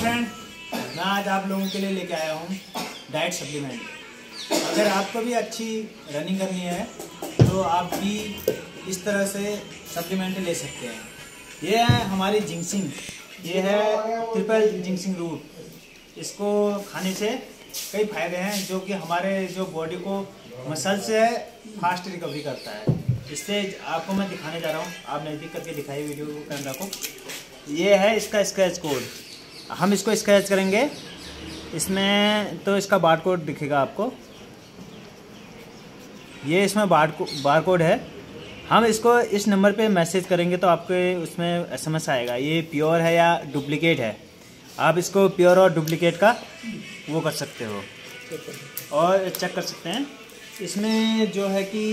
Friend, मैं आज आप लोगों के लिए लेके आया हूँ डाइट सप्लीमेंट। अगर आपको भी अच्छी रनिंग करनी है तो आप भी इस तरह से सप्लीमेंट ले सकते हैं। ये है हमारी जिंक्सिंग, ये है ट्रिपल जिंक्सिंग रूट। इसको खाने से कई फायदे हैं जो कि हमारे जो बॉडी को मसल से फास्ट रिकवरी करता है। इससे आपको मैं दिखाने जा रहा हूँ, आप नज़दीक करके दिखाइए वीडियो को, कैमरा को। ये है इसका स्क्रैच कोड, हम इसको स्क्रैच करेंगे। इसमें तो इसका बार कोड दिखेगा आपको, ये इसमें बार कोड है। हम इसको इस नंबर पे मैसेज करेंगे तो आपके उसमें SMS आएगा ये प्योर है या डुप्लीकेट है। आप इसको प्योर और डुप्लीकेट का वो कर सकते हो और चेक कर सकते हैं। इसमें जो है कि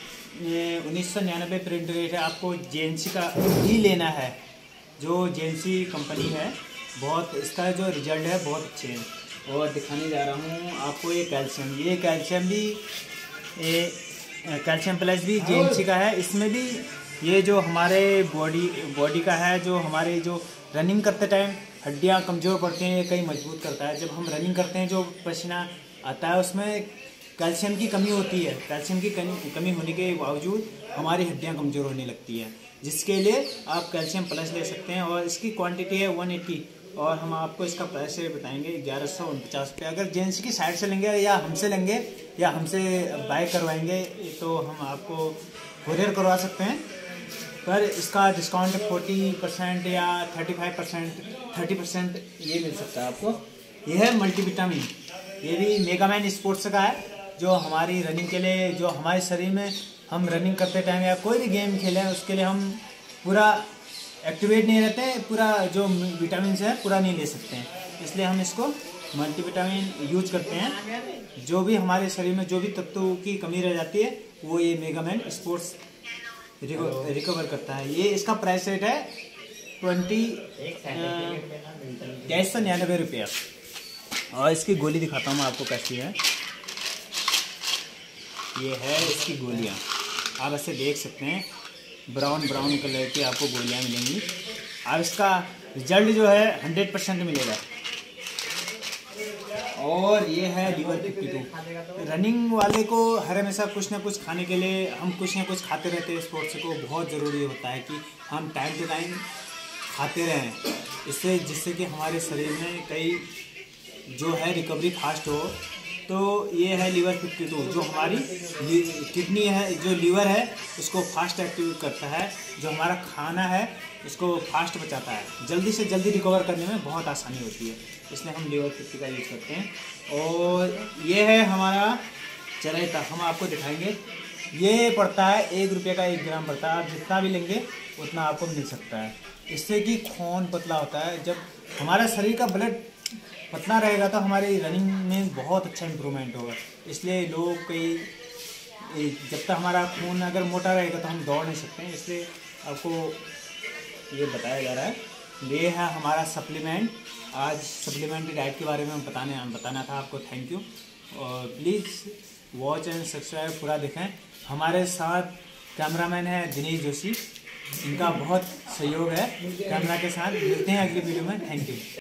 1999 प्रिंट रेट है। आपको JNC का ही लेना है, जो JNC कंपनी है। बहुत इसका जो रिजल्ट है बहुत अच्छे हैं। और दिखाने जा रहा हूँ आपको ये कैल्शियम भी कैल्शियम प्लस भी JNC का है। इसमें भी ये जो हमारे बॉडी का है, जो हमारे जो रनिंग करते टाइम हड्डियाँ कमज़ोर पड़ती हैं, ये कई मजबूत करता है। जब हम रनिंग करते हैं जो पसीना आता है उसमें कैल्शियम की कमी होती है। कैल्शियम की कमी होने के बावजूद हमारी हड्डियाँ कमज़ोर होने लगती है, जिसके लिए आप कैल्शियम प्लस ले सकते हैं। और इसकी क्वांटिटी है 180 और हम आपको इसका प्राइस बताएंगे 1149 रुपये। अगर JNC की साइड से लेंगे या हमसे बाय करवाएंगे तो हम आपको कोरियर करवा सकते हैं, पर इसका डिस्काउंट 40% या 30% ये मिल सकता है आपको। ये है मल्टीविटामिन, ये भी मेगामैन स्पोर्ट्स का है, जो हमारी रनिंग के लिए, जो हमारे शरीर में हम रनिंग करते टाइम या कोई भी गेम खेलें उसके लिए हम पूरा एक्टिवेट नहीं रहते हैं, पूरा जो विटामिन है पूरा नहीं ले सकते हैं। इसलिए हम इसको मल्टीविटामिन यूज करते हैं। जो भी हमारे शरीर में जो भी तत्वों की कमी रह जाती है वो ये मेगामैन स्पोर्ट्स रिकवर करता है। ये इसका प्राइस रेट है 2,199 रुपये। और इसकी गोली दिखाता हूँ मैं आपको कैसी है। ये है इसकी गोलियाँ, आप ऐसे देख सकते हैं, ब्राउन कलर की आपको गोलियाँ मिलेंगी। अब इसका रिजल्ट जो है 100% मिलेगा। और ये है लीवर 52। रनिंग वाले को हर हमेशा कुछ ना कुछ खाने के लिए हम कुछ ना कुछ खाते रहते हैं। स्पोर्ट्स को बहुत ज़रूरी होता है कि हम टाइम टू टाइम खाते रहें, जिससे कि हमारे शरीर में कई जो है रिकवरी फास्ट हो। तो ये है लीवर 52, जो हमारी किडनी है, जो लीवर है उसको फास्ट एक्टिवेट करता है। जो हमारा खाना है उसको फास्ट बचाता है, जल्दी से जल्दी रिकवर करने में बहुत आसानी होती है। इसलिए हम लीवर 50 का यूज़ करते हैं। और ये है हमारा चरेता, हम आपको दिखाएंगे। ये पड़ता है 1 रुपये का 1 ग्राम पड़ता है। आप जितना भी लेंगे उतना आपको मिल सकता है। इससे कि खून पतला होता है। जब हमारा शरीर का ब्लड पतला रहेगा तो हमारी रनिंग में बहुत अच्छा इम्प्रूवमेंट होगा। इसलिए लोग जब तक हमारा खून अगर मोटा रहेगा तो हम दौड़ नहीं सकते हैं। इसलिए आपको ये बताया जा रहा है। ये है हमारा सप्लीमेंट। आज सप्लीमेंट्री डाइट के बारे में बताना था आपको। Thank you. और प्लीज़ वॉच एंड सब्सक्राइब पूरा देखें। हमारे साथ कैमरामैन है दिनेश जोशी, इनका बहुत सहयोग है कैमरा के साथ। मिलते हैं अगली वीडियो में। Thank you.